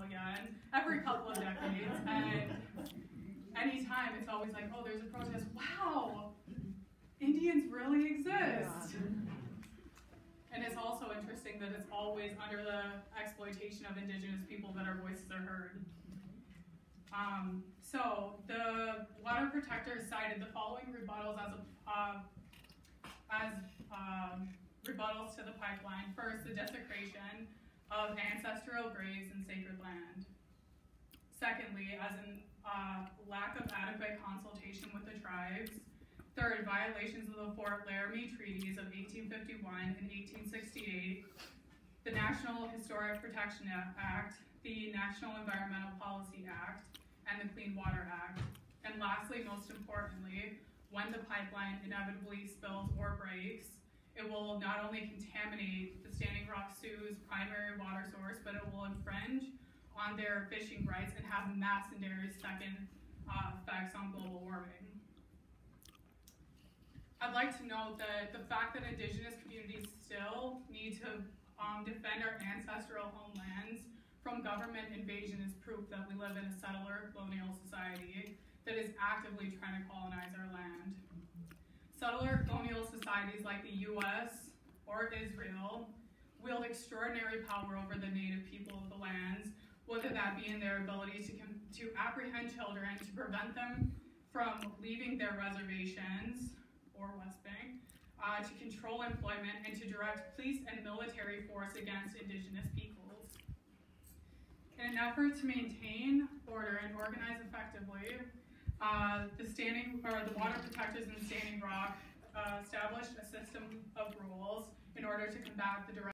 again every couple of decades, and anytime it's always like, oh, there's a protest. Wow, Indians really exist. And it's also interesting that it's always under the exploitation of Indigenous people that our voices are heard. So the water protectors cited the following rebuttals as rebuttals to the pipeline. First, the desecration of ancestral graves and sacred land. Secondly, as in lack of adequate consultation with the tribes. Third, violations of the Fort Laramie Treaties of 1851 and 1868, the National Historic Protection Act, the National Environmental Policy Act, and the Clean Water Act. And lastly, most importantly, when the pipeline inevitably spills or breaks, it will not only contaminate the Standing Rock Sioux's primary water source, but it will infringe on their fishing rights and have mass and second effects on global warming. I'd like to note that the fact that Indigenous communities still need to defend our ancestral homelands from government invasion is proof that we live in a settler colonial society that is actively trying to colonize our land. Settler colonial societies like the US or Israel wield extraordinary power over the native people of the lands, whether that be in their ability to apprehend children, to prevent them from leaving their reservations or West Bank, to control employment, and to direct police and military force against Indigenous peoples. In an effort to maintain order and organize effectively, the water protectors in Standing Rock established a system of rules in order to combat the direct